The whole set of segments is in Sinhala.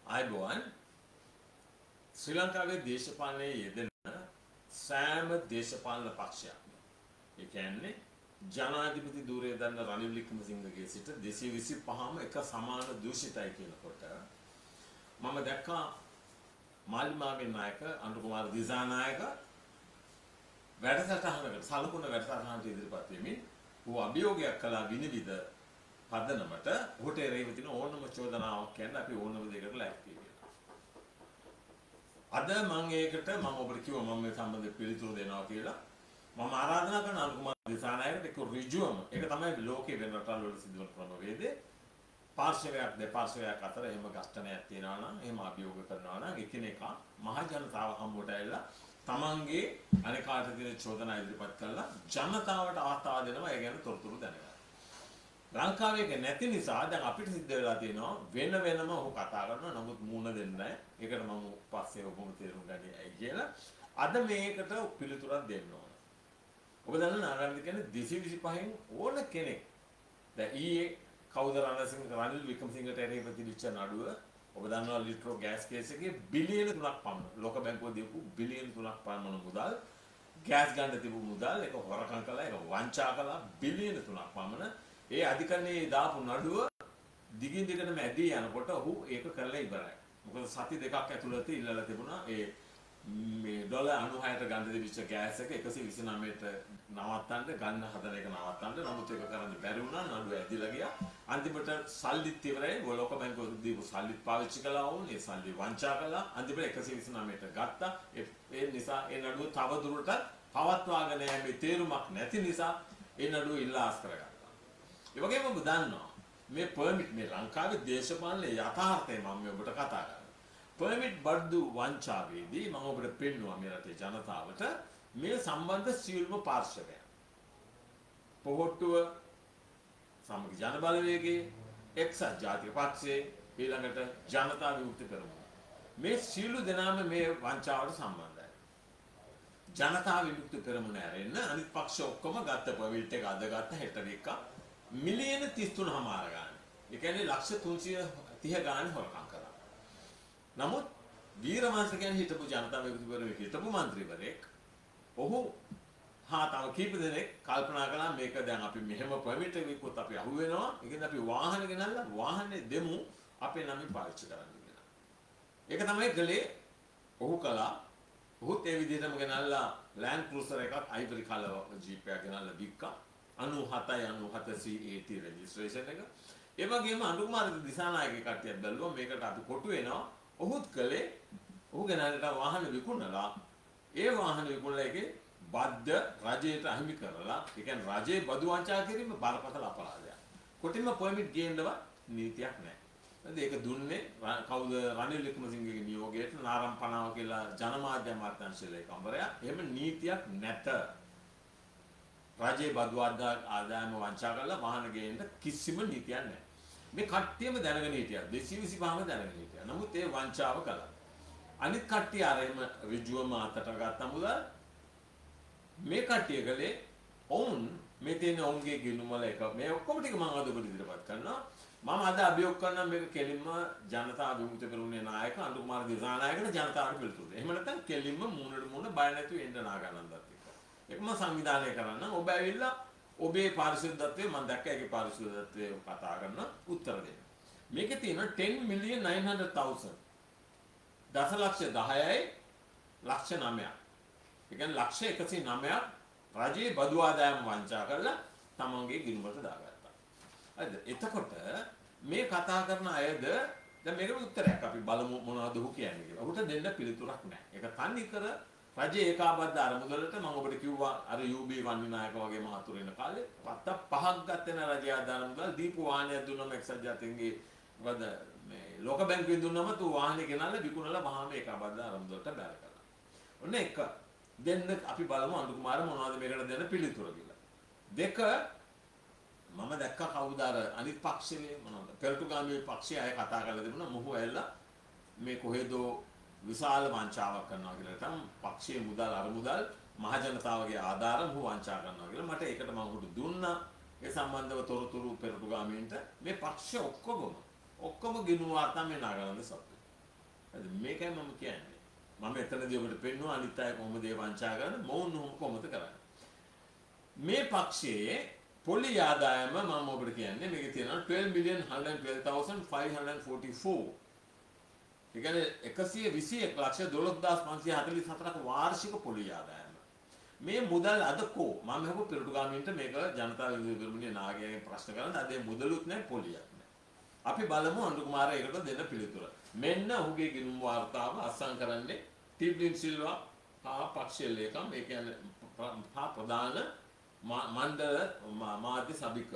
ආයුබෝවන් ශ්‍රී ලංකාවේ දේශපාලනයේ යෙදෙන සෑම දේශපාලන පක්ෂයක්ම ඒ කියන්නේ ජනාධිපති ධූරය දන්න රනිල් වික්‍රමසිංහගේ සිට 225ම එක සමාන දූෂිතයි කියනකොට මම දැක්කා මාලිමාවේ නායක අනුර කුමාර දිසානායක වැඩසටහනකට සලකුණ වැඩසටහනට ඉදිරිපත් වෙමින් ඌ අභියෝගයක් කළා විනිවිද පදනමට ඔහුට එරෙහිව තියෙන ඕනම චෝදනාවක් කියන්නේ අපි ඕනම දෙයකට ලැක්කේ කියලා. අද මම ඒකට මම ඔබට කිව්වා මම මේ සම්බන්ධ පිළිතුරු දෙනවා කියලා. මම ආරාධනා කරන අනුර කුමාර දිසානායකට ඒක ඍජුවම ඒක තමයි ලෝකේ වෙන රටවල් වල සිදුවන ක්‍රමවේදය. පාර්ශවයක් දෙපාර්ශවයක් අතර එහෙම ඝට්ටනයක් තියෙනවා නම් එහෙම අභියෝග කරනවා නම් එකිනෙකා මහ ජනතාව හම්බුවට ඇවිල්ලා තමන්ගේ අනිකාට තියෙන චෝදනා ඉදිරිපත් කරලා ජනතාවට අවස්ථාව දෙනවා ඒ ගැන තොරතුරු දැනගන්න. ලංකාවේ ඒක නැති නිසා දැන් අපිට සිද්ධ වෙලා තියෙනවා වෙන වෙනම ඔහු කතා කරනවා නමුත් මූණ දෙන්නේ නැහැ. ඒකට මම පස්සේ ඔබම තේරුම් ගන්නේ ඇයි කියලා. අද මේකට පිළිතුරක් දෙන්න ඕන. ඔබ දන්න ආරම්භ කියන්නේ 225න් ඕන කෙනෙක්. දැන් ඊයේ කවුද රනිල් වික්‍රමසිංහට එරෙහිව තිබිච්ච නඩුව ඔබ දන්නවා ලිට්‍රෝ ගෑස් කේස් එකේ බිලියන 3ක් පමණ ලෝක බැංකුව දීපු බිලියන 3ක් පමණ මුදල් ගෑස් ගන්න තිබු මුදල් ඒක හොරකම් කළා ඒක වංචා කළා බිලියන 3ක් පමණ ඒ අධිකරණයේ දාපු නඩුව දිගින් දිගටම ඇදී යනකොට ඔහු ඒක කරලා ඉවරයි. මොකද සති දෙකක් ඇතුළත ඉල්ලලා තිබුණා ඒ මේ ඩොලර් 96ට ගන්න දෙවිච්ච ගෑස් එක 129ට නවත්තන්න ගන්න හදන එක නවත්තන්න. නමුත් ඒක කරන්න බැරි වුණා. නඩුව ඇදිලා ගියා. අන්තිමට සල්ලිත් ඉවරයි. ලෝක බැංකුව දීපු සල්ලිත් පාවිච්චි කළා වුන්. ඒ සල්ලි වංචා කළා. අන්තිමට 129ට ගත්තා. ඒ නිසා ඒ නඩුව තව දුරටත් පවත්වාගෙන යෑමේ තේරුමක් නැති නිසා ඒ නඩුව ඉල්ලාස් කරගත්තා. ඒ වගේම ඔබ දන්නවා මේ පර්මිට් මේ ලංකාවේ දේශපාලන යථාර්ථය මම ඔබට කතා කරනවා. පර්මිට් බඩු වංචාවේදී මම ඔබට පෙන්වුවා මේ රටේ ජනතාවට මේ සම්බන්ධ සියලුම පාර්ශවයන්. පොහොට්ටුව සමගි ජන බලවේගයේ එක්සත් ජාතික පක්ෂයේ ඊළඟට ජනතා විමුක්ති පෙරමුණ. මේ සියලු දෙනාම මේ වංචාවට සම්බන්ධයි. ජනතා විමුක්ති පෙරමුණ ඇරෙන්න අනිත් පක්ෂ ඔක්කොම ගත්ත පර්මිට් එක අද ගත්ත හෙට දෙක මිලියන 33මාර ගානේ. ඒ කියන්නේ ලක්ෂ 330 ගානේ හොරකම් කළා. නමුත් වීරවංශ කියන්නේ හිටපු ජනතා විමුක්ති පෙරමුණේ හිටපු മന്ത്രിවරයෙක් ඔහු තව කීප දෙනෙක් කල්පනා කළා මේක දැන් අපි මෙහෙම පර්මිට් එකකුත් අපි අහු වෙනවා. ඒකෙන් අපි වාහන ගෙනල්ලා වාහනේ දෙමු අපේ නමින් පාවිච්චි කරන්න කියලා. ඒක තමයි කළේ. ඔහු කළා. ඔහුත් ඒ විදිහටම ගෙනල්ලා ලෑන්ඩ් ක්‍රූසර් එකක් අයිවරි කලර් ජීප් එකක් ගෙනල්ලා වික්කා. 97 CAT රෙජිස්ට්‍රේෂන් එක. ඒ වගේම අනුර කුමාර දිසානායකගේ කට්ටියක් බැලුවා මේකට අපි කොටු වෙනවා. ඔහුත් කළේ ඔහු ගෙනල්ලා වාහන විකුණලා ඒ වාහන විකුණලා එකේ බද්ද රජයට අහිමි කරලා ඒ කියන්නේ රජයේ බදු වංචා කිරීම බරපතල අපරාධයක්. කොටින්ම පර්මිට් ගේන්නව නීතියක් නැහැ. ඒක දුන්නේ කවුද රනිල් වික්‍රමසිංහගේ නියෝගයට නාරම් පනාව කියලා ජනමාධ්‍ය අමාත්‍යාංශ ලේකම්වරයා. එහෙම නීතියක් නැත. රජයේ බදු ආදායම වංචා කරලා වාහන ගේන්න කිසිම නීතියක් නැහැ. මේ කට්ටියම දැනගෙන හිටියා 225ම දැනගෙන හිටියා. නමුත් ඒ වංචාව කළා. අනිත් කට්ටිය අර එහෙම ඍජුවම අතට ගත්ත මුදල් මේ කට්ටිය කලේ ඔවුන් මේ තියෙන ඔවුන්ගේ ගිණුම වල එක මේ ඔක්කොම ටික මම අද ඔබට ඉදිරිපත් කරනවා. මම අද අභියෝග කරනවා මේක කෙලින්ම ජනතා විමුක්ති පෙරමුණේ නායක අනුර කුමාර දිසානායකට ජනතාවට පිළිතුරු දෙන්න. එහෙම නැත්නම් කෙලින්ම මූණට මූණ බය නැතුව එන්න නාගනන්දත් එක්ක. ඒක මම සංවිධානය කරන්න. ඔබ ඇවිල්ලා ඔබේ පාරිශුද්ධත්වය මම දැක්ක ඒකේ පාරිශුද්ධත්වය කතා කරන උත්තර දෙන්න. මේකේ තියෙන 10,900,000 දසලක්ෂ 10යි ලක්ෂ 9ක්. ඒ කියන්නේ ලක්ෂ 109ක් රජයේ බදු ආදායම වංචා කරලා තමන්ගේ ගිණුමට දාගත්තා. හරිද? එතකොට මේ කතා කරන අයද දැන් මේකට උත්තරයක් අපි බලමු මොනවද ඔහු කියන්නේ කියලා. ඔහුට දෙන්න පිළිතුරක් නැහැ. ඒක තනි කර රජයේ ඒකාබද්ධ අරමුදලට මම ඔබට කිව්වා අර UB වන්නිනායක වගේ මහතුරු වෙන කාලේ පත්ත 5ක් ගත්තේ න රජයේ ආදායම මුදල් දීපු වාහනයක් දුන්නම එක්සත් ජාතීන්ගේ වද මේ ලෝක බැංකුවෙන් දුන්නම තු වාහනේ ගෙනල්ලා විකුණලා මහාම ඒකාබද්ධ අරමුදලට බැල කළා. ඔන්න එක දෙන්න අපි බලමු අනුර කුමාර මොනවද මේකට දෙන්න පිළිතුර කියලා. දෙක මම දැක්ක කවුද අර අනිත් පක්ෂයේ මොනවද පෙරටුගාමී පක්ෂයේ අය කතා කරලා තිබුණා මොහු ඇවිල්ලා මේ කොහෙදෝ විශාල වංචාවක් කරනවා කියලා තම පක්ෂයේ මුදල් අර මුදල් මහ ජනතාවගේ ආධාර මොහු වංචා කරනවා කියලා මට ඒකට මම උඩ දුන්නා. ඒ සම්බන්ධව තොරතුරු පෙරටුගාමීන්ට මේ පක්ෂ ඔක්කොම ගිණුම් වාර්තා මේ නාගානන්ද සත්තු. මේකයි මම කියන්නේ. මම එතනදී ඔබට පෙන්වුවා අනිත් අය කොහොමද ඒ වංචා කරන්නේ මොවුන් කොහොමද කරන්නේ. මේ පක්ෂයේ පොලි ආදායම මම ඔබට කියන්නේ මේකේ තියෙනවා 12,112,544. ඒ කියන්නේ 121,12,544ක වාර්ෂික පොලි ආදායම. මේ මුදල් අද කෝ මම හව පිරුටුගාමීන්ට මේක ජනතා විමුක්ති පෙරමුණේ නායකයන්ගෙන් ප්‍රශ්න කරන්න අද මුදලුත් නැහැ පොලියක් නැහැ. අපි බලමු අනුර කුමාර ඒකට දෙන්න පිළිතුර. මෙන්න ඔහුගේ ගිණුම් වාර්තාව අත්සන් කරන්නේ ටිබ්ලින් සිල්වා හා පක්ෂයේ ලේකම් ඒ කියන්නේ ප්‍රධාන මණ්ඩල මාධ්‍ය සභික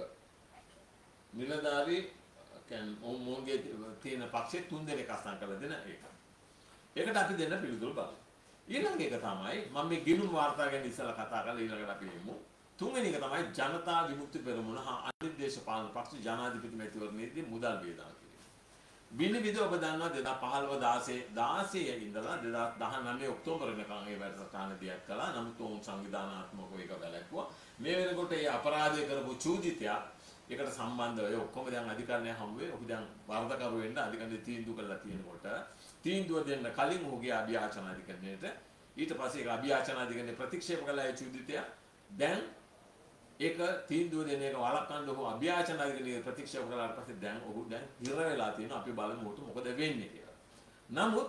නිලධාරී කියන්නේ මොන්ගේ තියෙන පක්ෂයේ 3 දෙනෙක් අත්සන් කරලා දෙන එක. ඒකට අපි දෙන්න පිළිතුරු බලමු. ඊළඟ එක තමයි මම මේ ගිණුම් වාර්තා ගැන ඉස්සලා කතා කරලා ඊළඟට අපි එමු. තුන්වෙනි එක තමයි ජනතා විමුක්ති පෙරමුණ හා අනිත් දේශපාලන පක්ෂ ජනාධිපති මැතිවරණයේදී මුදල් වේදනා කිරීම. විනිවිද ඔබ දන්නවා 2015 16 ඉඳලා 2019 ඔක්තෝබර් වෙනකන් ඒ වැඩසටහන දියත් කළා. නමුත් උන් සංවිධානාත්මකව ඒක වැළැක්වුවා. මේ වෙනකොට ඒ අපරාධය කරපු චූදිතයා ඒකට සම්බන්ධව ඔක්කොම දැන් අධිකරණය හමුවේ. ඔහු දැන් වරදකරු වෙන්න අධිකරණය තීන්දුව කළා තියෙනකොට තීන්දුව දෙන්න කලින් ඔහුගේ අභියාචන අධිකරණයට ඊට පස්සේ ඒක අභියාචන අධිකරණය ප්‍රතික්ෂේප කළා ඒ චූදිතයා. දැන් ඒක තීන්දුව දෙන එක වළක්වන්න ඔහු අභියාචන අධිකරණය ප්‍රතික්ෂේප කළාට පස්සේ දැන් ඔහු දැන් හිර වෙලා තියෙනවා. අපි බලමු මොකද වෙන්නේ කියලා. නමුත්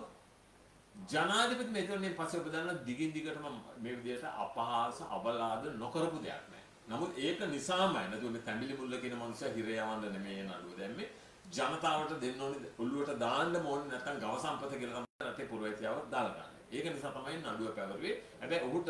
ජනාධිපති මෙතනින් පස්සේ ඔබ දන්නා දිගින් දිගටම මේ විදිහට අපහාස අවලාද නොකරපු දෙයක් නෑ. නමුත් ඒක නිසාමයි නේද තැඹිලි මුල්ල කියන මනුස්සයා හිර යවන්න නෙමෙයි නඩුව දැම්මේ. ජනතාවට දෙන්න ඕනේ ඔළුවට දාන්න ඕනේ නැත්නම් ගව සම්පත කියලා තමයි රටේ පුරවැසියාව දාලා ගන්න. ඒක නිසා තමයි නඩුව පැවරුවේ. හැබැයි ඔහුට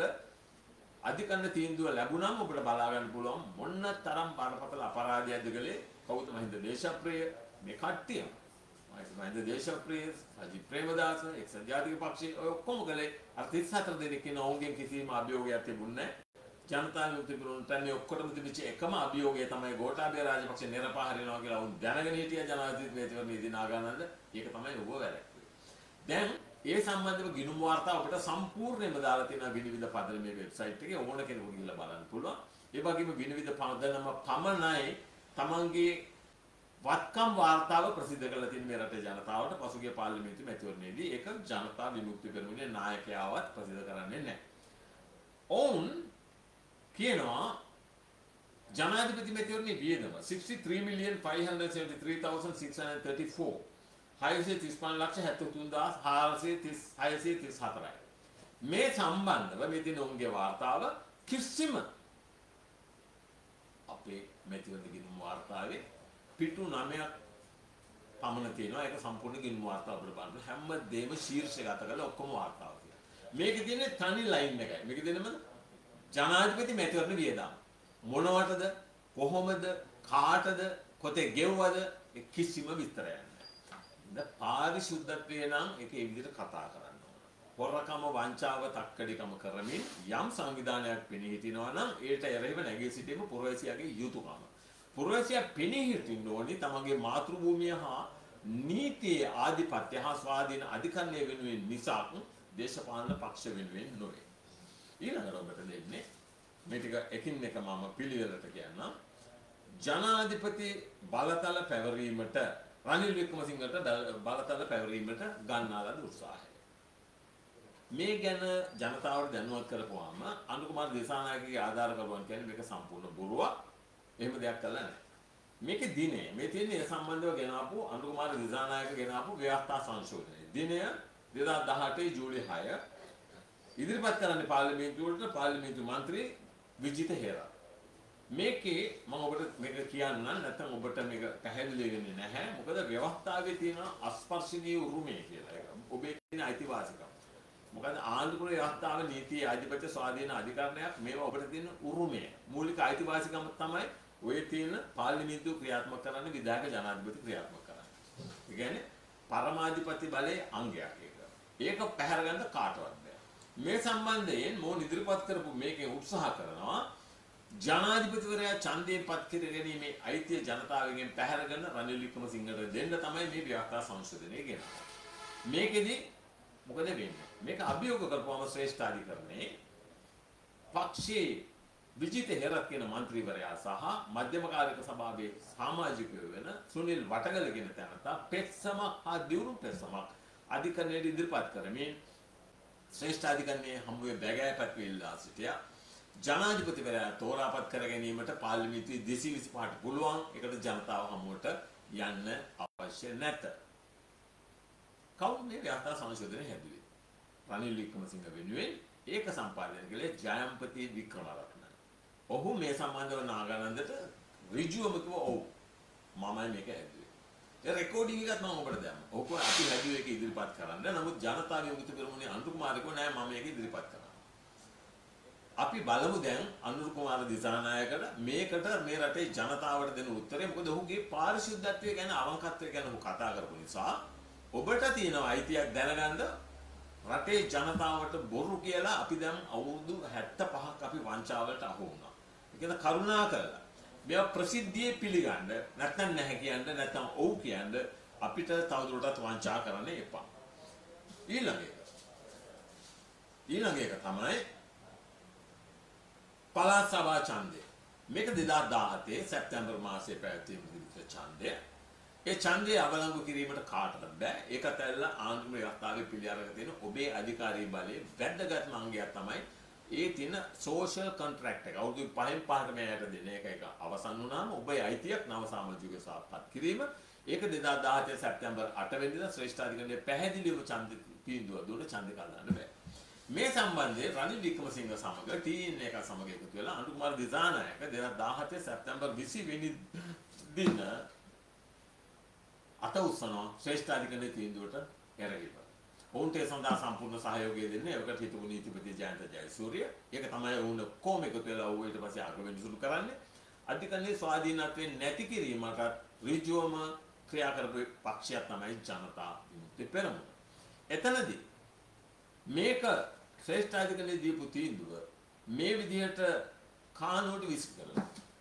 අධිකරණ තීන්දුව ලැබුණම ඔබට බලා ගන්න පුළුවන් මොන්න තරම් බරපතල අපරාධයක්ද කළේ කවුද මහින්ද දේශප්‍රිය මේ කට්ටිය. මහින්ද දේශප්‍රිය, අජිත් ප්‍රේමදාස, එක්සත් ජාතික පක්ෂයේ ඔය ඔක්කොම කළේ අර 34 දෙනෙක් ඉන්න ඔවුන්ගෙන් කිසිම අභියෝගයක් තිබුණේ නැහැ. ජනතා විමුක්ති පෙරමුණට මේ ඔක්කොටම තිබිච්ච එකම අභියෝගය තමයි ගෝඨාභය රාජපක්ෂ නිරපහරිනවා කියලා උන් දැනගෙන හිටිය ජනාධිපති මැතිවරණයේදී නාගානන්ද. ඒක තමයි ඔබ වැරැක්කුවේ. දැන් ඒ සම්බන්ධව ගිණුම් වාර්තා අපිට සම්පූර්ණයෙන්ම දාලා තියෙනවා විනිවිද පදනමේ වෙබ්සයිට් එකේ ඕන කෙනෙකුට ගිහිල්ලා බලන්න පුළුවන්. ඒ වගේම විනිවිද පදනම පමණයි තමන්ගේ වත්කම් වාර්තාව ප්‍රසිද්ධ කරලා තියෙන මේ රටේ ජනතාවට පසුගිය පාර්ලිමේන්තු මැතිවරණයේදී ඒක ජනතා විමුක්ති පෙරමුණේ නායකයාවත් ප්‍රසිද්ධ කරන්නේ නැහැ. ඔවුන් කියනවා ජනාධිපති මැතිවරණයේ වියදම 63,573,634 635,73,434යි. මේ සම්බන්ධව මේ දින ඔවුන්ගේ වාර්තාව කිසිම අපේ මැතිවරණ ගිණුම් වාර්තාවේ පිටු 9ක් පමණ තියෙනවා. ඒක සම්පූර්ණ ගිණුම් වාර්තාව අපිට බලන්න හැමදේම ශීර්ෂගත කරලා ඔක්කොම වාර්තාව තියෙනවා. මේකේ තියෙන්නේ තනි ලයින් එකයි. මේකේ තියෙන්නේ මොකද? ජනාධිපති මැතිවරණ වියදම් මොනවටද කොහොමද කාටද කොතේ ගෙව්වද කිසිම විස්තරයක් නැහැ. පාරිශුද්ධත්වය නම් ඒක ඒ විදිහට කතා කරන්න ඕන. හොරකම වංචාව තක්කඩිකම කරමින් යම් සංවිධානයක් පෙනී හිටිනවා නම් ඒට එරෙහිව නැගී සිටීම පුරවැසියාගේ යුතුයකම. පුරවැසියා පෙනී හිටින්න ඕනි තමගේ මාතෘභූමිය හා නීතියේ ආධිපත්‍ය හා ස්වාධීන අධිකරණය වෙනුවෙන් මිසක් දේශපාලන පක්ෂ වෙනුවෙන් නොවේ. ඊළඟට ඔබට දෙන්නේ මේ ටික එකින් එක මම පිළිවෙලට කියන්නම්. ජනාධිපති බලතල පැවරීමට රනිල් වික්‍රමසිංහට බලතල පැවරීමට ගන්නා ලද උත්සාහය. මේ ගැන ජනතාවට දැනුවත් කරපුවාම අනුර කුමාර දේශානායකගේ ආධාරකරුවන් කියන්නේ මේක සම්පූර්ණ බොරුවක්. එහෙම දෙයක් කළා නැහැ. මේකේ දිනේ මේ තියෙන්නේ ඒ සම්බන්ධව ගෙනාපු අනුර කුමාර දේශානායක ගෙනාපු ව්‍යවස්ථා සංශෝධනය. දිනය 2018 ජූලි 6 ඉදිරිපත් කරන්නේ පාර්ලිමේන්තුවට පාර්ලිමේන්තු මන්ත්‍රී විජිත හේරා. මේකේ මම ඔබට මේක කියන්න නැත්නම් ඔබට මේක පැහැදිලි වෙන්නේ නැහැ. මොකද ව්‍යවස්ථාවේ තියෙන අස්පර්ශනීය උරුමය කියලා එක. ඔබේ තියෙන අයිතිවාසිකම්. මොකද ආණ්ඩුක්‍රම ව්‍යවස්ථාවේ නීතිය ආධිපත්‍ය ස්වාධීන අධිකරණයක් මේවා ඔබට තියෙන උරුමය. මූලික අයිතිවාසිකම තමයි ඔය තියෙන පාර්ලිමේන්තුව ක්‍රියාත්මක කරන්න විධායක ජනාධිපති ක්‍රියාත්මක කරන්නේ. ඒ කියන්නේ පරමාධිපති බලයේ අංගයක් ඒක. ඒක පැහැර ගන්න කාටවත් බෑ. මේ සම්බන්ධයෙන් මොන ඉදිරිපත් කරපු මේකේ උත්සාහ කරනවා ජනාධිපතිවරයා ඡන්දයෙන් පත් කර ගැනීමේ අයිතිය ජනතාවගෙන් පැහැරගෙන රනිල් වික්‍රමසිංහට දෙන්න තමයි මේ ව්‍යවස්ථා සංශෝධනය ගෙනන්නේ. මේකෙදි මොකද වෙන්නේ? මේක අභියෝග කරපුවම ශ්‍රේෂ්ඨ අධිකරණයේ පක්ෂයේ විජිත හේරත් කියන මන්ත්‍රීවරයා සහ මධ්‍යම කාර්යක සභාවේ සමාජිකයෝ වෙන සුනිල් වටගල කියන තැනට පෙත්සමක් හා දියුණු පෙත්සමක් අධිකරණයට ඉදිරිපත් කරමින් ශ්‍රේෂ්ඨ අධිකරණයේ හමුවේ බැගෑපත් වෙලා සිටියා. ජනාධිපතිවරයා තෝරාපත් කර ගැනීමට පාර්ලිමේන්තුවේ 225ට පුළුවන්. ඒකට ජනතාව හමුවට යන්න අවශ්‍ය නැත. කවුද මේ ව්‍යවස්ථා සංශෝධනය හැදුවේ? රනිල් වික්‍රමසිංහ වෙනුවෙන් ඒක සම්පාදනය කළේ ජයම්පති වික්‍රමරත්න. ඔහු මේ සම්බන්ධව නාගානන්දට ඍජුවම කිව්වා ඔව් මමයි මේක හැදුවේ. ඒ රෙකෝඩින් එකත් මම ඔබට දැම්මා. ඔක අපි හැදුවේ ඒක ඉදිරිපත් කරන්න. නමුත් ජනතා විමුක්ති පෙරමුණේ අනුර කුමාර කිව්වා නෑ මම මේක ඉදිරිපත් කරනවා. අපි බලමු දැන් අනුර කුමාර දිසානායකට මේකට මේ රටේ ජනතාවට දෙන උත්තරේ. මොකද ඔහුගේ පාරිශුද්ධත්වය ගැන අවංකත්වය ගැන ඔහු කතා කරපු නිසා ඔබට තියෙනවා අයිතියක් දැනගන්න රටේ ජනතාවට බොරු කියලා අපි දැන් අවුරුදු 75ක් අපි වංචාවලට අහු වුණා. ඒ කියන්නේ කරුණා කරලා මේවා ප්‍රසිද්ධියේ පිළිගන්න නැත්නම් නැහැ කියන්න නැත්නම් ඔව් කියන්න අපිට තවදුරටත් වංචා කරන්න එපා. ඊළඟ එක තමයි පළාත් සභා ඡන්දය. මේක 2017 සැප්තැම්බර් මාසයේ පැවැත්වීම විදිහට ඡන්දය. ඒ ඡන්දය අවලංගු කිරීමට කාටවත් බෑ. ඒකත් ඇල්ල ආණ්ඩුව ව්‍යවස්ථාවේ පිළි අරගෙන තියෙන ඔබේ අධිකාරී බලයේ වැදගත්ම අංගයක් තමයි ඒ තියෙන සෝෂල් කොන්ට්‍රැක්ට් එක. අවුරුදු 5න් 5ට මෙයට දෙන එක අවසන් වුණාම ඔබේ අයිතියක් නව සමාජික සාපත් කිරීම. ඒක 2017 සැප්තැම්බර් 8 වෙනිදා ශ්‍රේෂ්ඨ අධිකරණයේ පැහැදිලිව ඡන්ද තීන්දුව දුන්න ඡන්ද කල්ලාන්න බෑ. මේ සම්බන්ධයෙන් රනිල් වික්‍රමසිංහ සමග TN එක සමග එකතු වෙලා අනුර කුමාර දිසානායක 2017 සැප්තැම්බර් 20 වෙනි දින අත උස්සනවා ශ්‍රේෂ්ඨ අධිකරණයේ තීන්දුවට එරෙහිව. ඔවුන්ට ඒ සඳහා සම්පූර්ණ සහයෝගය දෙන්නේ ඒකට හිටපු නීතිපති ජයන්ත ජයසූරිය. ඒක තමයි ඔවුන් කොහොම එකතු වෙලා ඔව් ඊට පස්සේ අගවෙනසුළු කරන්නේ. අධිකරණයේ ස්වාධීනත්වයෙන් නැති කිරීමට ඍජුවම ක්‍රියා කරපු පක්ෂයක් තමයි ජනතා විමුක්ති පෙරමුණ. එතනදී මේක ශ්‍රේෂ්ඨ අධිකරණයේ දීපු තීන්දුව මේ විදිහට කානුවට විසි කරලා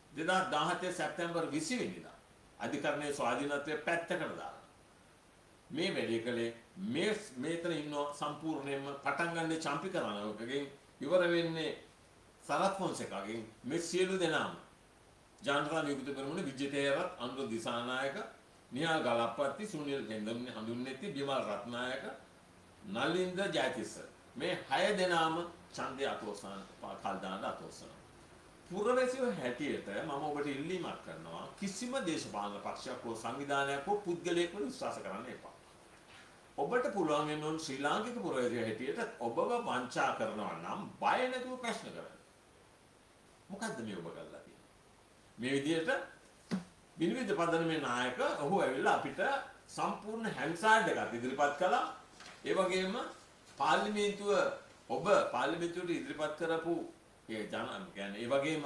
2017 සැප්තැම්බර් 20 වෙනිදා අධිකරණයේ ස්වාධීනත්වය පැත්තකට දාලා මේ වැඩේ කළේ මේතන ඉන්න සම්පූර්ණයෙන්ම පටන් ගන්න චම්පිකරණවකගෙන් ඉවර වෙන්නේ සරත් ෆොන්සේකාගෙන් මේ සියලු දෙනාම ජනතා විමුක්ති පෙරමුණ විජිතේරත් අනුර දිසානායක නිහාල් ගලප්පත්ති සුනිල් හෙන්දම්නේ හඳුන්වන්නේ බිමල් රත්නායක නලින්ද ජයතිස්ස මේ 6 දෙනාම ඡන්දය අතෝසන කල්දාන අතෝසන පුරවැසියෝ හැටියට මම ඔබට ඉල්ලීමක් කරනවා කිසිම දේශපාලන පක්ෂයක් හෝ සංවිධානයක් හෝ පුද්ගලයෙක්ව විශ්වාස කරන්න එපා. ඔබට පුළුවන් වෙන ඕන ශ්‍රී ලාංකික පුරවැසියෝ හැටියට ඔබව වංචා කරනවා නම් බය නැතුව ප්‍රශ්න කරන්න. මොකද්ද මේ ඔබ කරලා තියෙන්නේ? මේ විදිහට විනිවිද පදනමේ නායක ඔහු ඇවිල්ලා අපිට සම්පූර්ණ හැන්සාඩ් එකක් ඉදිරිපත් කළා. ඒ වගේම පාර්ලිමේන්තුව ඔබ පාර්ලිමේන්තුවට ඉදිරිපත් කරපු ඒ කියන්නේ ඒ වගේම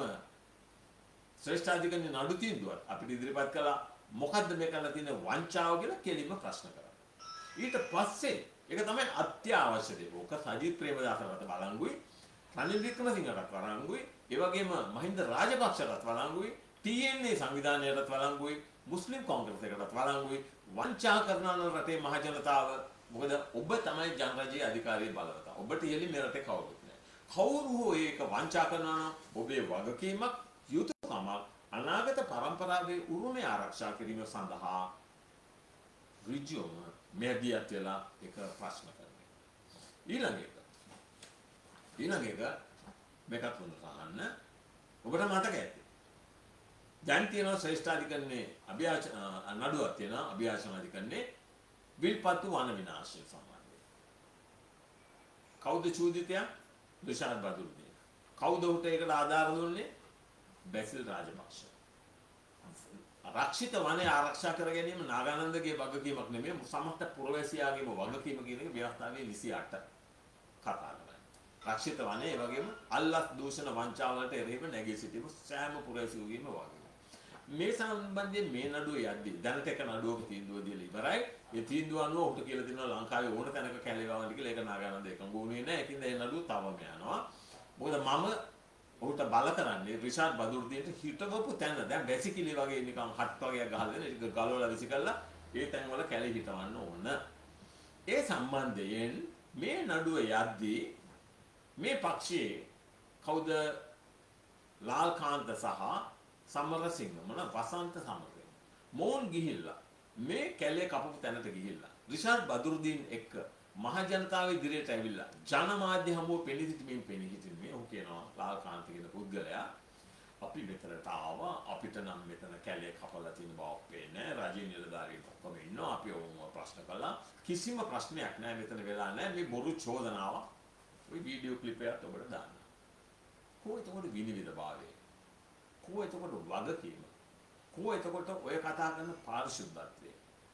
ශ්‍රේෂ්ඨ අධිකරණයේ නඩු තීන්දුවත් අපිට ඉදිරිපත් කළා. මොකද්ද මේ කරලා තියෙන වංචාව කියලා කෙලින්ම ප්‍රශ්න කරා. ඊට පස්සේ ඒක තමයි අත්‍යවශ්‍ය දේ. ඕක සජිත් ප්‍රේමදාසට බලංගුයි, රනිල් වික්‍රමසිංහට බලංගුයි, ඒ වගේම මහින්ද රාජපක්ෂට බලංගුයි, TNA සංවිධානයටත් බලංගුයි, මුස්ලිම් කොංග්‍රසයකටත් බලංගුයි. වංචා කරන රටේ මහ ජනතාව මොකද ඔබ තමයි ජනරජයේ අධිකාරිය බලවතා. ඔබට ඉහළින් මේ රටේ කවුරුත් නැහැ. කවුරු හෝ ඒක වංචා කරනවා නම් ඔබේ වගකීමක් යුතුයකමක් අනාගත පරම්පරාවේ උරුමය ආරක්ෂා කිරීම සඳහා ඍජුවම මෙදියත් වෙලා එක ප්‍රශ්න කරනවා. ඊළඟ එක මේකත් වුණා අහන්න ඔබට මතක ඇති. දැන් තියෙනවා ශ්‍රේෂ්ඨ අධිකරණයේ නඩුවක් තියෙනවා අභියාචන අධිකරණයේ විල්පත්තු වන විනාශය සම්බන්ධයෙන්. කවුද චූදිතයා? රිෂාඩ් බදුල්ගේ. කවුද උට ඒකට ආධාර දුන්නේ? බැසිල් රාජපක්ෂ. ආරක්ෂිත වනය ආරක්ෂා කර ගැනීම නාගානන්දගේ වගකීමක් නෙමෙයි සමස්ත පුරවැසියාගේම වගකීම කියන එක ව්‍යවස්ථාවේ 28 කතා කරන්නේ. ආරක්ෂිත වනය ඒ වගේම අල්ලස් දූෂණ වංචා වලට එරෙහිව නැගී සිටීම සෑම පුරවැසියෙකුගේම වගකීමක්. මේ සම්බන්ධයෙන් මේ නඩුව යද්දී දැනට එක නඩුවක තීන්දුව දීලා ඉවරයි. ඒ තීන්දුව අනුව ඔහුට කියලා දෙනවා ලංකාවේ ඕන තැනක කැලේවවන්න කියලා ඒක නාගානන්ද එකඟ වුණේ නැහැ. ඒකින්ද ඒ නඩුව තවම යනවා. මොකද මම ඔහුට බල කරන්නේ රිෂාඩ් බදුර්දියට හිටවපු තැන දැන් වැසිකිලි වගේ නිකන් හට් වගේ ගහලා දෙන ඒක ගලවලා විසි කරලා ඒ තැන් වල කැලේ හිටවන්න ඕන. ඒ සම්බන්ධයෙන් මේ නඩුව යද්දී මේ පක්ෂයේ කවුද ලාල්කාන්ත සහ සමරසිංහ මොන වසන්ත සමරසිංහ මොවුන් ගිහිල්ලා මේ කැලේ කපපු තැනට ගිහිල්ලා රිෂාඩ් බදුරුදීන් එක්ක මහ ජනතාව ඉදිරියට ඇවිල්ලා ජනමාධ්‍ය හමුව පෙනී සිටින්නේ ඔහු කියනවා ලාල්කාන්ත කියන පුද්ගලයා අපි මෙතනට ආවා අපිට නම් මෙතන කැලේ කපලා තියෙන බවක් පේන්නේ නැහැ රජයේ නිලධාරීන් ඔක්කොම ඉන්නවා අපි ඔවුන්ව ප්‍රශ්න කළා කිසිම ප්‍රශ්නයක් නැහැ මෙතන වෙලා නැහැ මේ බොරු චෝදනාවක් ওই වීඩියෝ ක්ලිප් එකත් ඔබට දාන්න කොහොමද එතකොට විනිවිදභාවය කොහොමද එතකොට වගකීම කොහොමද එතකොට ඔය කතා කරන පාරිශුද්ධත්වය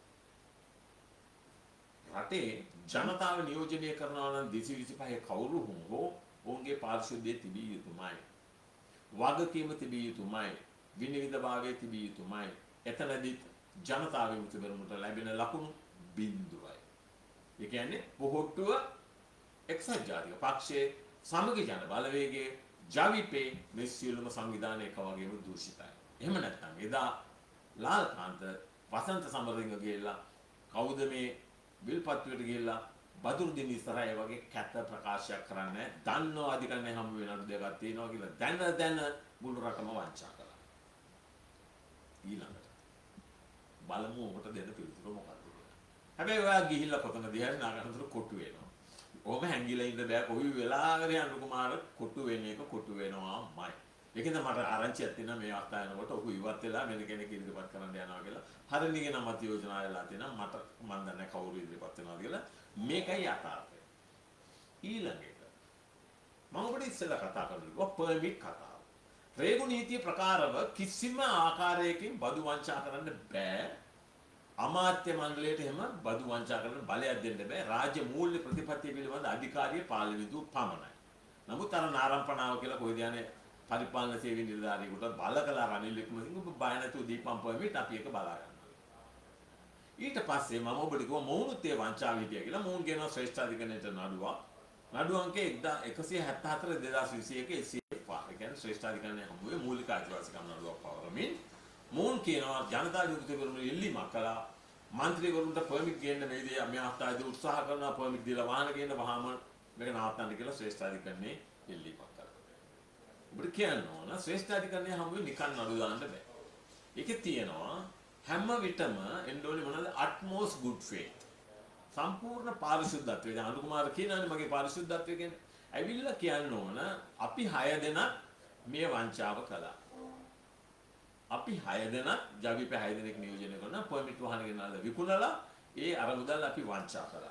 රටේ ජනතාව නියෝජනය කරනවා නම් 225 කවුරු හෝ ඔවුන්ගේ පාරිශුද්ධිය තිබිය යුතුමයි වගකීම තිබිය යුතුමයි විනිවිදභාවය තිබිය යුතුමයි එතනදී ජනතාවේ මුතුබරුන්ට ලැබෙන ලකුණු බිඳුවයි ඒ කියන්නේ පොහොට්ටුව එක්සත් ජාතික පක්ෂයේ සමගි ජන බලවේගයේ ජවිපේ මේ සියලුම සංවිධාන එක වගේම දූෂිතයි එහෙම නැත්නම් එදා ලාල්කාන්ත වසන්ත සමරසිංහ ගිහිල්ලා කවුද මේ විල්පත්තුවට ගිහිල්ලා බදුරුදීන් ඉස්සරහා ඒ වගේ කැත ප්‍රකාශයක් කරන්නේ දන්නව අධිකරණය හම්බ වෙන දෙයක් තියෙනවා කියලා දැන මුළු රටම වංචා කළා ඊළඟට බලමු ඔබට දෙන්න පිළිතුර මොකක්ද කියලා හැබැයි ඔයා ගිහිල්ලා කොතනද හරි නාගරතුරු කොටු වෙනවා ඕම හැංගිලා ඉන්න බෑ කොහොම වෙලාවකදී අනුර කුමාර කොටු වෙන එක කොටු වෙනවාමයි ඒකෙන්ද මට ආරංචියක් තියෙනවා මේ අවස්ථාවේ යනකොට ඔහු ඉවත් වෙලා වෙන කෙනෙක් ඉදිරිපත් කරන්න යනවා කියලා හරිනිගේ නමත් යෝජනා වෙලා තියෙනවා මට මන් දන්නේ කවුරු ඉදිරිපත් වෙනවද කියලා මේකයි යථාර්ථය ඊළඟට මම ඔබට ඉස්සෙල්ලා කතා කරනවා පර්මිට් කතාව රේගු නීතිය ප්‍රකාරව කිසිම ආකාරයකින් බදු වංචා කරන්න බෑ අමාත්‍ය මණ්ඩලයට එහෙම බදු වංචා කරන්න බලයක් දෙන්න බෑ රාජ්‍ය මූල්‍ය ප්‍රතිපත්තිය පිළිබඳ අධිකාරිය පාර්ලිමේන්තුව පමණයි නමුත් අර නාරම්පණාව කියලා කොයිද යන්නේ පරිපාලන සේවයේ නිලධාරියෙකුට බල කළා රනිල් වික්‍රමසිංහ ඔබ බය නැතුව දීපම් පර්මිට් අපි එක බලා ගන්නවා ඊට පස්සේ මම ඔබට කිව්වා මොවුනුත් ඒ වංචාව හිටියා කියලා මොවුන් කියනවා ශ්‍රේෂ්ඨාධිකරණයට නඩු අංකය 174 2021 ඒ කියන්නේ ශ්‍රේෂ්ඨාධිකරණයේ හමුවේ මූලික අයිතිවාසිකම් නඩුවක් පවරමින් මොවුන් කියනවා ජනතා විමුක්තිකරණ ඉල්ලීමක් කළා මන්ත්‍රීවරුන්ට පර්මිට් ගේන්න මේ අවස්ථාවේදී උත්සාහ කරනවා පර්මිට් දීලා වාහන ගේන්න වහාම මේක නවත්තන්න කියලා ශ්‍රේෂ්ඨාධිකරණයේ ඉල්ලීමක් ඔබට කියන්න ඕන ශ්‍රේෂ්ඨාධිකරණයේ හමුවේ නිකන් නඩු දාන්න බෑ. ඒකේ තියෙනවා හැම විටම එන්න ඕනේ මොනවද? utmost good faith. සම්පූර්ණ පාරිශුද්ධත්වය. දැන් අනුර කුමාර කියනවානේ මගේ පාරිශුද්ධත්වය කියන්නේ. ඇවිල්ලා කියන්න ඕන අපි 6 දෙනා මේ වංචාව කළා. අපි 6 දෙනා ජවිපේ 6 දෙනෙක් නියෝජනය කරනවා පර්මිට් වාහන ගෙනල්ලා විකුණලා ඒ අරමුදල් අපි වංචා කළා.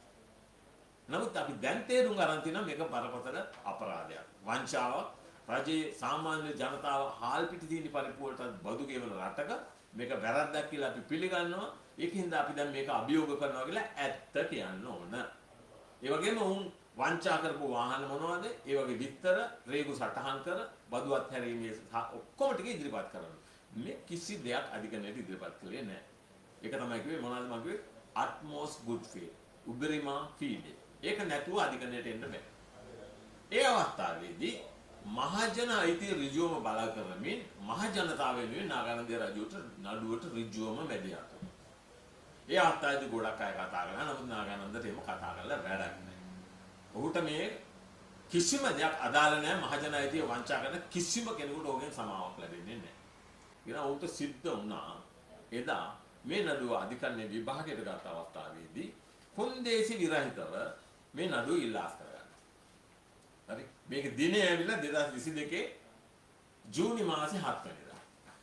නමුත් අපි දැන් තේරුම් ගන්න තියෙනවා මේක බරපතල අපරාධයක්. වංචාවක් රජයේ සාමාන්‍ය ජනතාව හාල් පිටි දීනි පරිපූර්ණට බදු ගෙවන රටක මේක වැරද්දක් කියලා අපි පිළිගන්නවා ඒකින්ද අපි දැන් මේක අභියෝග කරනවා කියලා ඇත්ත කියන්න ඕන ඒ වගේම උන් වංචා කරපු වාහන මොනවද ඒ වගේ විතර රේගු සටහන් කර බදු අත්හැරීමේ ඔක්කොම ටික ඉදිරිපත් කරනවා මේ කිසි දෙයක් අධිකරණයට ඉදිරිපත් කළේ නැහැ ඒක තමයි කිව්වේ මොනවද මම කිව්වේ utmost good faith උබරිමා ෆීඩේ ඒක නැතුව අධිකරණයට එන්න බෑ ඒ අවස්ථාවේදී මහජන අයිතිය ඍජුවම බලා කරමින් මහ ජනතාව වෙනුවෙන් නාගානන්දේ රජුට නඩුවට ඍජුවම මැදිහත් වුණා. ඒ අවස්ථාවේදී ගොඩක් අය කතා කළා. නමුත් නාගානන්දට එහෙම කතා කරලා වැඩක් නැහැ. ඔහුට මේ කිසිම දෙයක් අදාළ නැහැ මහජන අයිතිය වංචා කරන කිසිම කෙනෙකුට ඕකෙන් සමාවක් ලැබෙන්නේ නැහැ. ඊට ඔහුට සිද්ධ වුණා එදා මේ නඩුව අධිකරණයේ විභාගයට ගත් අවස්ථාවේදී කොන්දේසි විරහිතව මේ නඩුව ඉල්ලාස් කරා. හරි මේක දිනේ ඇවිල්ලා 2022 ජූනි මාසේ 7 වෙනිදා.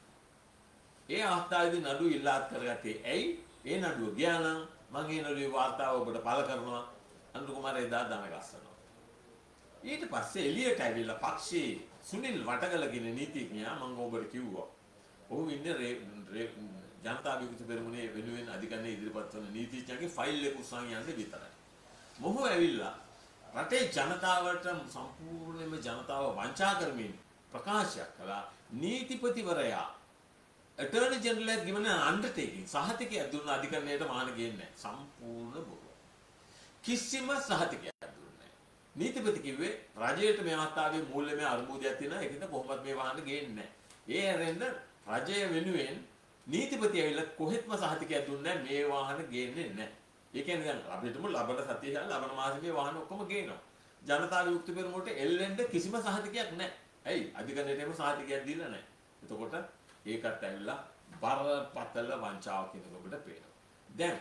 ඒ අවස්ථාවේදී නඩුව ඉල්ලාත් කරගත්තේ ඇයි? ඒ නඩුව ගියා නම් මම ඒ නඩුවේ වාර්තාව ඔබට පළ කරනවා. අනුර කුමාර එදා දන ගස්සනවා. ඊට පස්සේ එළියට ඇවිල්ලා පක්ෂයේ සුනිල් වටගල කියන නීතිඥයා මම ඔබට කිව්වා. ඔහු ඉන්නේ ජනතා විමුක්ති පෙරමුණේ වෙනුවෙන් අධිකරණයේ ඉදිරිපත් කරන නීතිඥයාගේ ෆයිල් එක උස්සන් යන්නේ විතරයි. මොහු ඇවිල්ලා රටේ ජනතාවට සම්පූර්ණයෙන්ම ජනතාව වංචා කරමින් ප්‍රකාශයක් කළා නීතිපතිවරයා ඇටර්නි ජෙනරල් එක ගිමන අන්ඩර්ටේකින් සහතිකයක් දුන්න අධිකරණයට මාන ගේන්නේ සම්පූර්ණ බොරුව කිසිම සහතිකයක් දුන්නේ නැහැ නීතිපති කිව්වේ රජයට මේ අවස්ථාවේ මූල්‍යමය අර්බුදයක් තියෙනවා ඒකෙන්ද කොහොමවත් මේ වාහන ගේන්නේ නැහැ ඒ ඇරෙන්න රජය වෙනුවෙන් නීතිපති ඇවිල්ලා කොහෙත්ම සහතිකයක් දුන්නේ නැහැ මේ වාහන ගේන්නේ නැහැ ඒ කියන්නේ දැන් අපිටම ලබන සතිය ඉඳන් ලබන මාසෙ මේ වාහන ඔක්කොම ගේනවා. ජනතා විමුක්ති පෙරමුණට එල්ලෙන්න කිසිම සහතිකයක් නැහැ. ඇයි? අධිකරණයට එහෙම සහතිකයක් දීලා නැහැ. එතකොට ඒකත් ඇවිල්ලා බරපතල වංචාව කියන එක ඔබට පේනවා. දැන්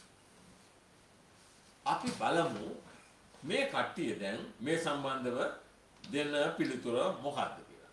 අපි බලමු මේ කට්ටිය දැන් මේ සම්බන්ධව දෙන පිළිතුර මොකක්ද කියලා.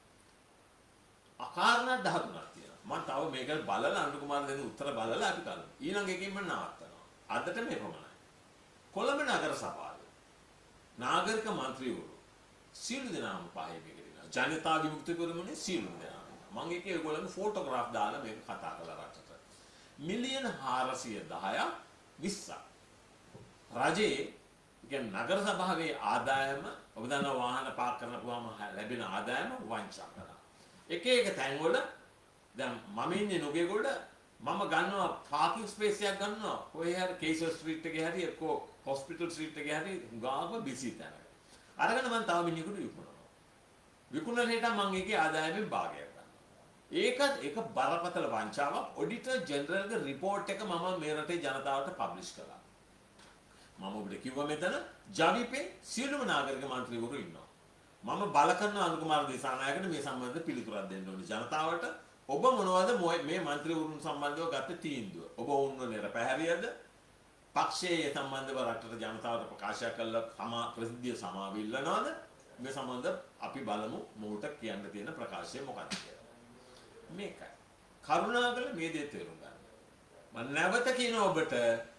අකාරණා 13ක් තියෙනවා. මම තව මේක බලලා අනුර කුමාර දෙන උත්තර බලලා අපි කරමු. ඊළඟ එකකින් මම නවත්තනවා. අදට මේ ප්‍රමාණයි. කොළඹ නගර සභාවේ නාගරික මන්ත්‍රීවරු සීල් දෙනාම පහේ මේක දෙනවා. ජනතා විමුක්ති පෙරමුණේ සීල් දෙනවා. මම ඒකේ ඒගොල්ලන්ගේ ෆොටෝග්‍රාෆ් දාලා මේක කතා කරලා රටට. මිලියන 410ක් 20ක්. රජයේ කියන්නේ නගර සභාවේ ආදායම ඔබ දන්නා වාහන පාක් කරනකොටම ලැබෙන ආදායම වංචා කරා. එක තැන්වල දැන් මම ඉන්නේ නුගේගොඩ මම ගන්නවා පාකින් ස්පේස් එකක් ගන්නවා කොහේ හරි කේසර් ස්ට්‍රීට් එකේ හරි එක්කෝ හොස්පිටල් ස්ට්‍රීට් එකේ හරි ගාව බිසි තැනක. අරගෙන මම තව මිනිහෙකුට විකුණනවා. විකුණන හේට මම ඒකේ ආදායමෙන් භාගයක් ගන්නවා. ඒක බරපතල වංචාවක්. ඔඩිටර් ජෙනරල්ගේ රිපෝට් එක මම මේ රටේ ජනතාවට පබ්ලිෂ් කළා. මම ඔබට කිව්වා මෙතන ජවිපේ සියලුම නාගරික මන්ත්‍රීවරු ඉන්නවා. මම බල කරන අනුර කුමාර දිසානායකට මේ සම්බන්ධ පිළිතුරක් දෙන්න ඕනේ ජනතාවට. ඔබ මොනවද මේ මන්ත්‍රීවරුන් සම්බන්ධව ගත්ත තීන්දුව? ඔබ වුණ නිරපැහැරියද? පක්ෂයේ සම්බන්ධව රටට ජනතාවට ප්‍රකාශ කළ ප්‍රසිද්ධිය සමාවිල්ලනවද? මේ සම්බන්ධ අපි බලමු මොහොත කියන්න තියෙන ප්‍රකාශය මොකක්ද කියලා. මේකයි. කරුණාකර මේ දේ තේරුම් ගන්න. මම නැවත කියන ඔබට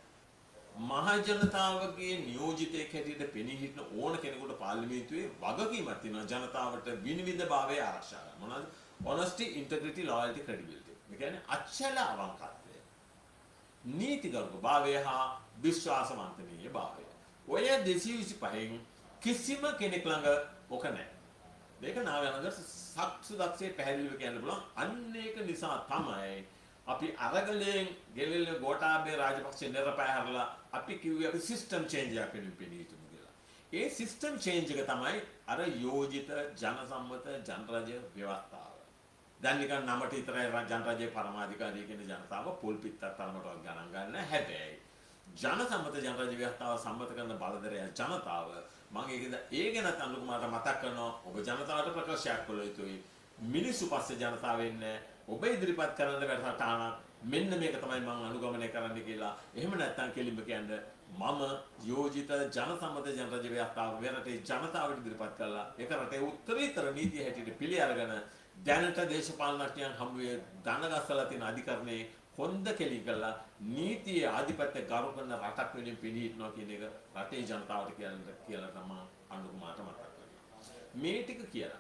මහ ජනතාවගේ නියෝජිතයෙක් හැටියට පෙනී හිටින ඕන කෙනෙකුට පාර්ලිමේන්තුවේ වගකීමක් තියෙනවා ජනතාවට විනිවිදභාවය ආරක්ෂා කරන්න. මොනවාද? honesty, integrity, loyalty, credibility. මේ කියන්නේ අචල අවංකත්වය. නීතිගරුක භාවය හා විශ්වාසවන්තනීය භාවය. ඔය 225න් කිසිම කෙනෙක් ළඟ ඔක නැහැ. මේක නාවයන්ග සක්සු දක්ෂේ පැහැදිලිව කියන්න පුළුවන්. අන්න ඒක නිසා තමයි අපි අරගලයෙන් ගෙලෙල ගෝඨාභය රාජපක්ෂ නිරපැහැරලා අපි කිව්වේ අපි සිස්ටම් චේන්ජ් එකක් වෙනුවෙන් පෙනී හිටමු කියලා. ඒ සිස්ටම් චේන්ජ් එක තමයි අර යෝජිත ජනසම්මත ජනරජ ව්‍යවස්ථාව. දැන් නිකන් නමට විතරයි ජනරජයේ පරමාධිකාරිය කියන ජනතාව පොල් පිටක් තරමටවත් ගණන් ගන්න. හැබැයි ජනසම්මත ජනරජ ව්‍යවස්ථාව සම්මත කරන බලධරය ජනතාව. මම ඒ ගැන අනුර කුමාරට මතක් කරනවා. ඔබ ජනතාවට ප්‍රකාශයක් කළ යුතුයි. මිනිස්සු පස්සේ ජනතාව වෙන්නේ ඔබ ඉදිරිපත් කරන්න වැඩසටහනක් මෙන්න මේක තමයි මම අනුගමනය කරන්න කියලා. එහෙම නැත්නම් කෙලින්ම කියන්නේ මම යෝජිත ජනසම්මත ජනරජ ව්‍යවස්ථාව වෙරටේ ජනතාවට ඉදිරිපත් කළා. ඒක රටේ උත්තරීතර නීතිය හැටියට පිළි අරගෙන දැනට දේශපාලනඥයන් හමුවේ ධනගස්සලා තියෙන අධිකරණයේ හොඳ කෙලි කළා නීතියේ ආධිපත්‍ය ගරු කරන රටක් වෙනින් පිළි හිටනවා කියන එක රටේ ජනතාවට කියලා තමයි අනුර කුමාරට මතක් කරනවා. මේ ටික කියලා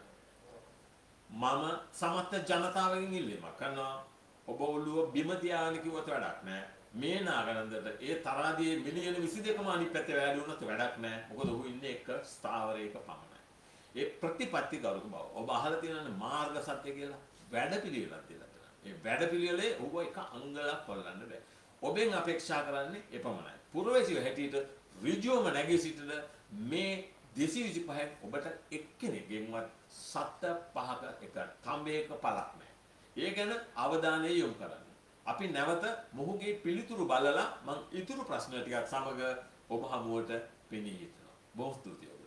මම සමස්ත ජනතාවගෙන් ඉල්ලීමක් කරනවා. ඔබ ඔළුව බිම තියාගෙන කිව්වට වැඩක් නැහැ. මේ නාගරන්දට ඒ තරාදියේ මිලියන 22ම අනිත් පැත්තේ වැඩි වුණත් වැඩක් නැහැ. මොකද ඔහු ඉන්නේ එක ස්ථාවරයක පමණයි. ඒ ප්‍රතිපත්ති ගරුක බව. ඔබ අහලා තියෙනනේ මාර්ග සත්‍ය කියලා වැඩපිළිවෙලක් දෙලා තියෙනවා. ඒ වැඩපිළිවෙලේ ඔබ එක අංගලක් හොල්ලන්න බෑ. ඔබෙන් අපේක්ෂා කරන්නේ එපමණයි. පුරවැසියෝ හැටියට ඍජුවම නැගී සිටින මේ 225 ඔබට එක්කෙනෙක්ගෙන්වත් සත පහක එක තඹයක පළක් නැහැ. ඒ ගැන අවධානය යොමු කරන්න. අපි නැවත මොහුගේ පිළිතුරු බලලා මම ඊතුරු ප්‍රශ්න ටිකක් සමග ඔබ හමුවට පෙනී හිටිනවා. බොහොම ස්තුතියි.